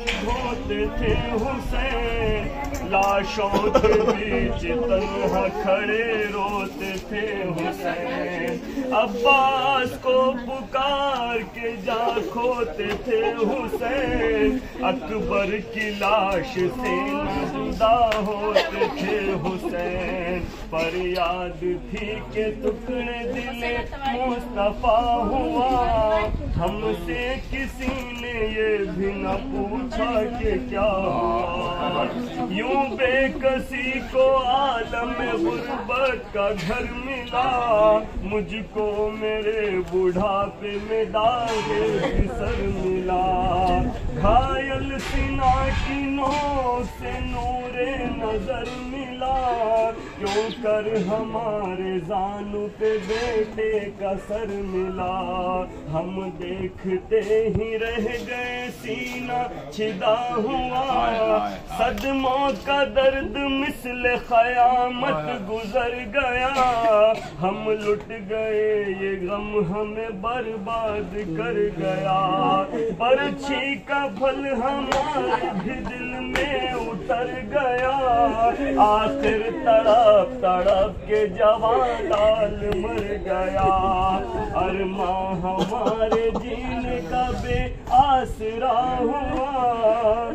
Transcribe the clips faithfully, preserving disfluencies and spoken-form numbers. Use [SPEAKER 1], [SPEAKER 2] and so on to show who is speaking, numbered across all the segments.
[SPEAKER 1] دھوتے تھے حسین، لاشوں کے بیچ تنہا کھڑے روتے تھے حسین، عباس کو پکار کے جا کھوتے تھے حسین، اکبر کی لاش سے جدا ہوتے تھے حسین، فریاد تھی کہ ٹکڑے دل مصطفیٰ ہوا، ہم سے کسی نے یہ بھی نہ پوچھا کہ کیا ہوا، یوں بے کسی کو عالم غربت کا گھر ملا، مجھ کو میرے بڑھاپے میں داغ سر ملا، گھائل سینا کی نوک سے نور نظر ملا، کیوں کر ہمارے زانو پہ بیٹے کا سر ملا، ہم دیکھتے ہی رہ گئے سینہ چھدا ہوا، صدموں کا درد مثل قیامت گزر گیا، ہم لٹ گئے یہ غم ہمیں برباد کر گیا، برچھی کا پھل ہمارے بھی دل میں اتر گیا، آخر تڑپ تڑپ کے جوان لال مر گیا، ارماں ہمارے جینے کا بے آسرا ہوا،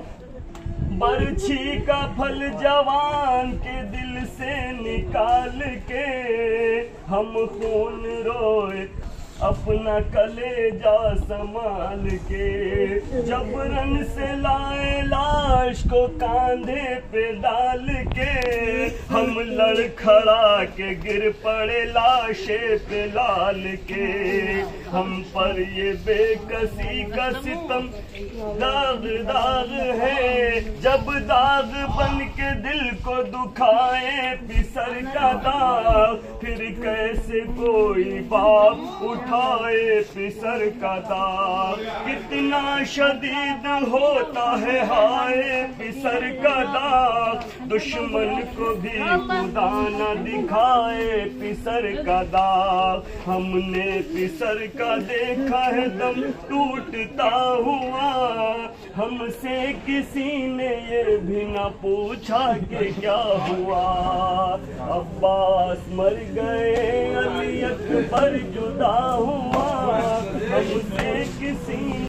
[SPEAKER 1] برچھی کا پھل جوان کے دل سے نکال کے، ہم خون روئے اپنا کلیجہ سنبھال کے، جبرن سے لائے لاش کو کاندھے پہ ڈال کے، ہم لڑکھڑا کے گر پڑے لاشے پہ لال کے، ہم پر یہ بے کسی کا ستم داغ داغ ہے، جب داغ بن کے دل کو دکھائے پسر کا داغ، پھر کیسے کوئی باپ اٹھائے پسر کا داغ، کتنا شدید ہوتا ہے ہائے پسر کا داغ، دشمن کو بھی خدا نہ دکھائے پسر کا داغ، ہم نے پسر کا دیکھا ہے دم ٹوٹتا ہوا، ہم سے کسی نے یہ بھی نہ پوچھا کہ کیا ہوا، عباس مر گئے علی اکبر جدا ہوا، ہم سے کسی